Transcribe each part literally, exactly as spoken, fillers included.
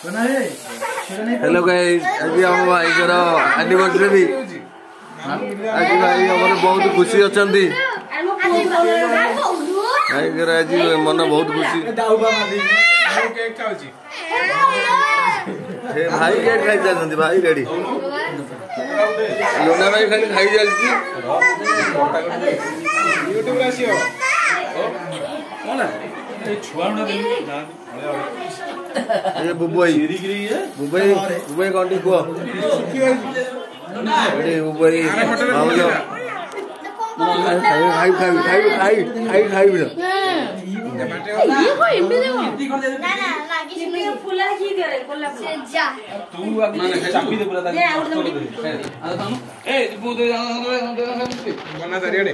hello guys, आज हम भाई कर एनिवर्सरी भी आज भाई हमर बहुत खुशी अछंती भाई कर आज मन बहुत खुशी हे भाई केक खाई चलती भाई रेडी लोना भाई खाली खाई चलती यूट्यूब आसियो कोन ए छुआ न दे ये बुबई बुबई बुबई कौंटी को अरे बुबई आओ खाई खाई खाई खाई खाई खाई बिना ये को इमे देबो ना ना लागी सिमे फुला की दे रे कोल्ला से जा तू ना चापी दे बोला दे आ तनु ए तू दे बना दरियाडे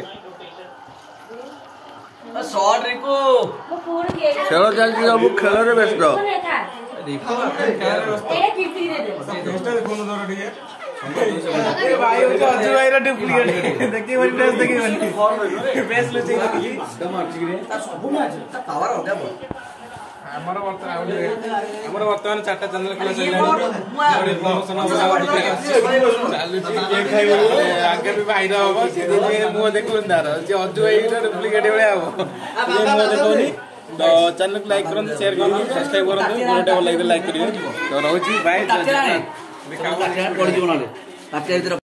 शॉट रिको वो फोड़ के चलो चल जी अब खेल रे बेस्ट देखो ए कीर्ति रे दोस्त दे फोन दो ठीक है ए भाई वो तो अजू भाई रा डुप्लीकेट देखी वाली ड्रेस देखी वाली बेस्ट ले चाहिए दम अच्छी रे ता सब मैच ता पावर हो गया हमर वर्तमान हमर वर्तमान चारटा चैनल खुला चले बड़ी प्रमोशन हो चालू केक खाइ आगे भी भाई रा हो से मु देखु दार जे अजू भाई रा डुप्लीकेट वाला हो मु देखोनी तो चैनल को लाइक करन शेयर करन सब्सक्राइब करन गोटे लाइक लाइक करियो तो रहउची भाई देखा पड़ जोना ले